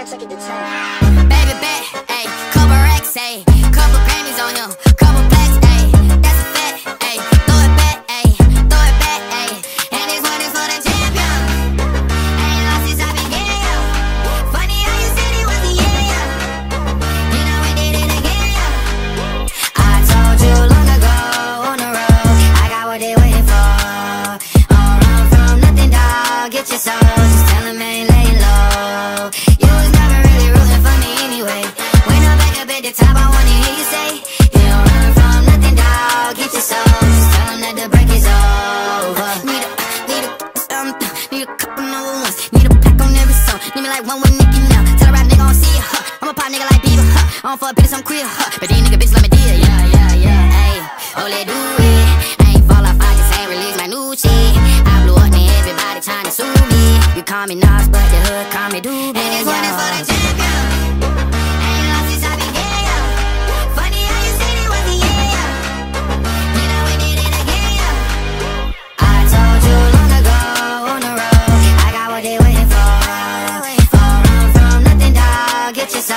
I took it to 10. Baby bet, ayy, couple racks, ayy, couple Grammys on him, couple plaques, ayy, that's a fact, ayy, throw it back, ayy, ayy, and this one is for the champion. Ain't lost since I began, yo. Funny how you said it was the year, yo. You know we did it again, yo. I told you long ago on the road, I got what they waiting for. Don't run from nothing, dog, get your soul, just tell them ain't laying low. You was never really rooting for me anyway. When I'm back up at the top, I wanna hear you say, you don't run from nothing, dog, get your soul, just tell them that the break is over. Need a couple number ones, need a pack on every song, need me like one with Nicki now. Tell a rap nigga I don't see ya, I'm a pop nigga like Bieber, I don't fuck bitches, I'm queer, but these nigga bitches let me deal, yeah, ayy, oh let do it. I ain't fall off, I just ain't release my new shit. I blew up and everybody trying to sue me. You call me Nas, but the hood call me Doobie. And this one is for the champion. Ain't lost since I began, yo. Funny how you said it was the year, yo. You know we did it again, yo. I told you long ago on the road, I got what they waiting for. Don't run from nothing, dog, get your soul.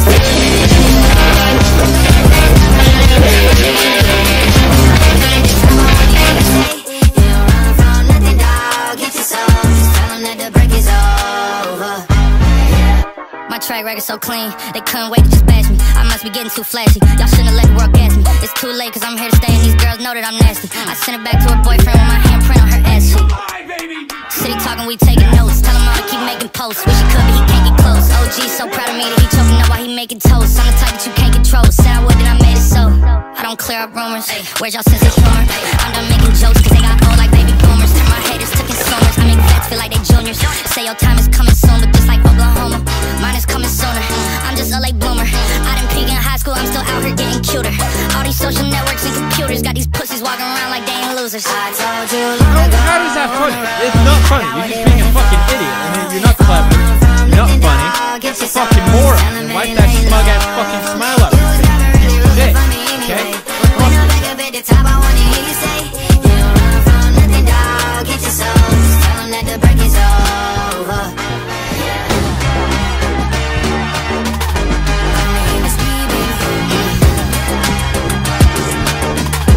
Track record so clean, they couldn't wait to just bash me. I must be getting too flashy, y'all shouldn't let the world gas me. It's too late cause I'm here to stay and these girls know that I'm nasty. I sent it back to her boyfriend with my handprint on her ass sheet. City talking, we taking notes, tell him all to keep making posts. Wish he could but he can't get close. OG so proud of me that he choking up while he making toast. I'm the type that you can't control, said I would then I made it so. I don't clear up rumors, where's y'all sense of humor? I'm done making jokes cause they got old like baby boomers. Turn my haters to consumers, I make vets feel like they juniors. Say your time is coming soon, but just like Oklahoma, mine is coming sooner. I'm just a late bloomer. I didn't peak in high school, I'm still out here getting cuter. All these social networks and computers got these pussies walking around like they ain't losers. I told you long ago. How is that funny? It's not funny. You're just being a fucking idiot. I mean, you're not clever. You're not funny. You're a fucking moron. Wipe that smug ass fucking smile